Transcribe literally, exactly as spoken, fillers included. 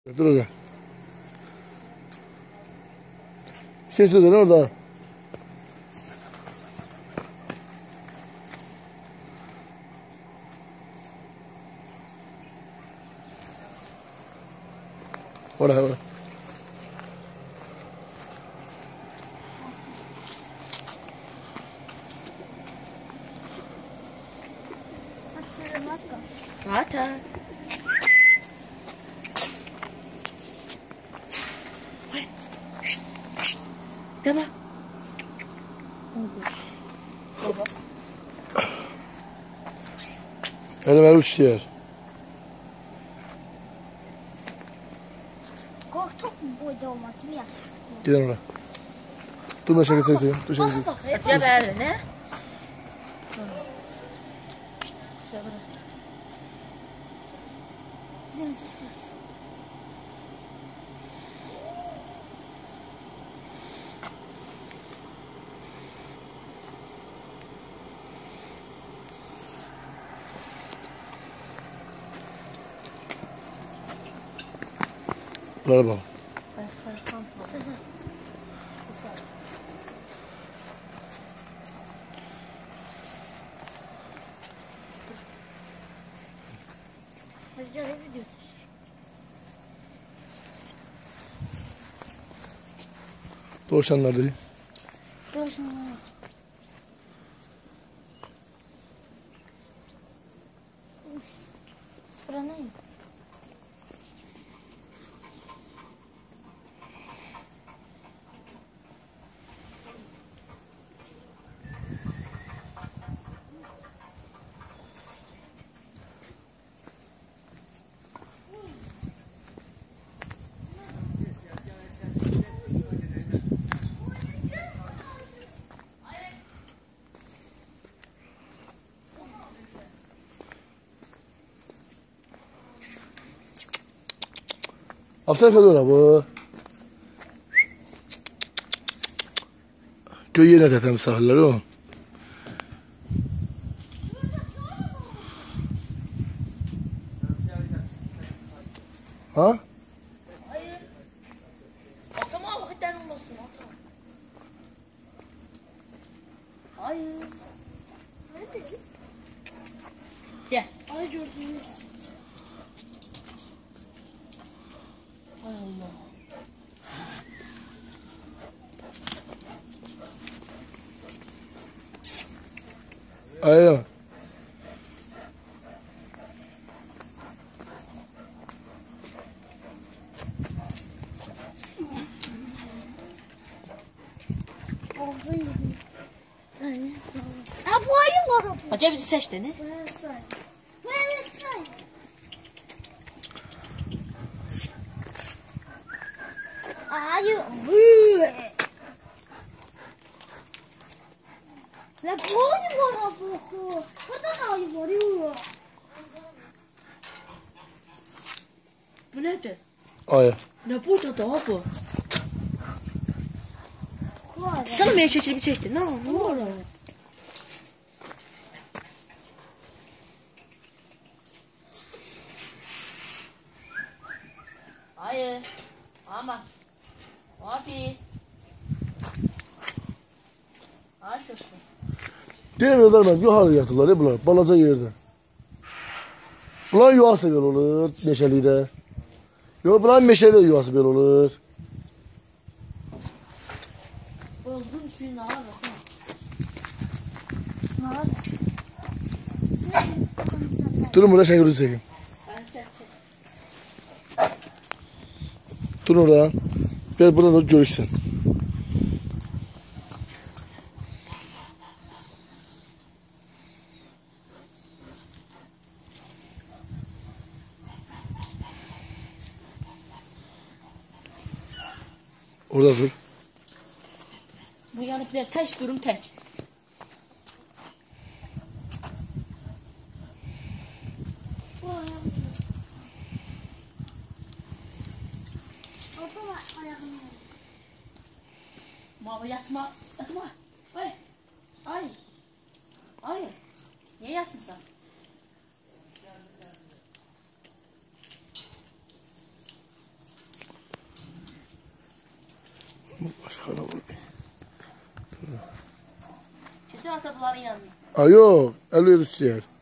Dur orada. Şey söyledin orada. Orada orada. Mata. Ne bak? Elim el uçtu yer. Korktuk mu boyda olması mı ya? Gidin oraya. Dur ben şaka çekeyim. Dur şaka çekeyim. Acaba nerede ne? Bizim çıkmaz. Bunlara bak. Hadi gel video çek. Doğuşanlar değil. Doğuşanlar. Bura ne? Apsar kalıyor bu. Köy yerine tetem sahilleri o. Ha? Hayır. Atama vakitten olmasın atama. Hayır. Neredeyiz? Gel. Ay gördünüz. Hay Allah. Aynen. Ağzı yedi. Yani. Ha bu ayı var. Acaba bizi seçti ne? Böyle say. Böyle say. Ayı. La bu ayı var abi. Burada da ayı var ya. Bu nedir? Aya. Ne burada da bu? Var. Sana mı çeçili bir çeşti? Ne ne olur? Hayır. Ama. Abi. Ha şu. Demiyorlar ben yukarı yatırlar ya bunlar. Balaca yerde. Bunlar yuvası böyle olur. Meşeli de. Yok bunlar meşeli yuvası böyle olur. Öldürün suyun ne var? Var. Durun burada şeker çekeyim. Ben çek çek. Durun orada. Biraz buradan da görürsün. Orada dur. Bu yanıp bir tek durum tek. Baba yatma, yatma. Hayır, hayır, hayır. Niye yatmışsın? Başka da var. Kesin ata bunların yanına. Aa yok. Ölüyoruz yer.